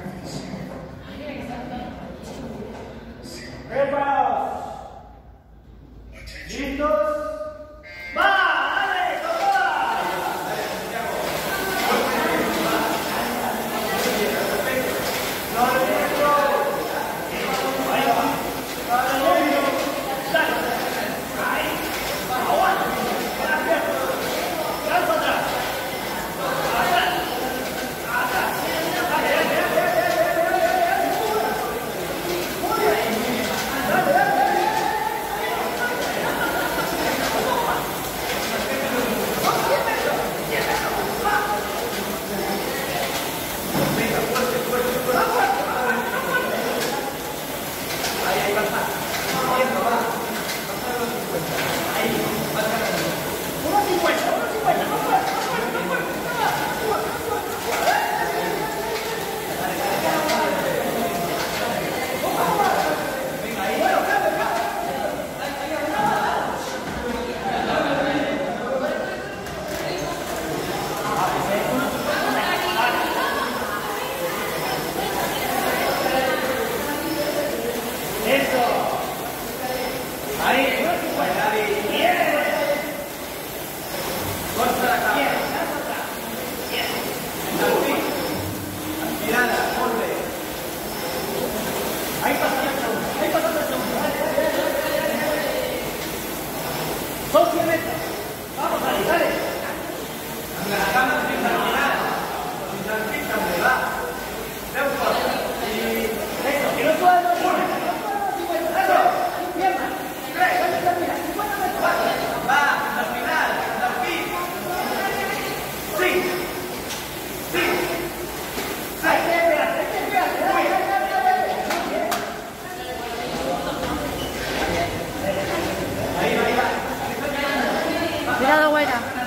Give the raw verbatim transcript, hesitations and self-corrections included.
Preparados. ¿Listos? ¡Va! ¡Dale! ¡Toma! Ahí va. Dale. Ahí. Aguanta. Lanza atrás. Atrás. Atrás. Dale, dale. Son cien metros. Vamos ahí, dale. La cama sin terminar. Sin tranquila, me va. De un paso. Y eso, que no suba de los uno. Eso. Pierna. Tres. Termina. cincuenta metros. Va, al final. Al fin. Sí. Sí. Hay que esperar, hay que esperar. Dale, dale, dale, dale. Ahí va, ahí va. Cuidado, güera.